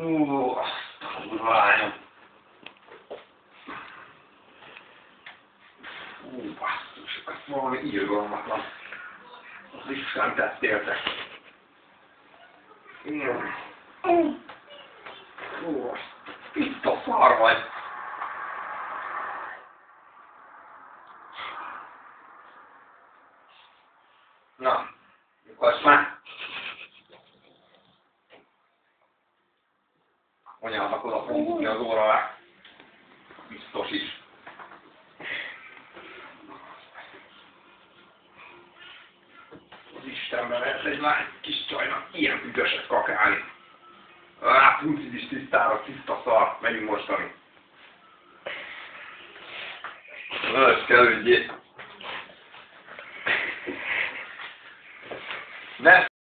Azt a kurva lányom. Basszus, ez valami irgalmatlan. Az Isten tettéltek. Itt a szar vagy. Na, nyugodj már. Anyának oda fogom húzni az óra alá. Biztos is. Az Istenben lehet egy lány kis csajnak ilyen büdöset kakálni. Puncid is tisztára, tiszta szar. Menjünk mostani. Skelődjél. Ne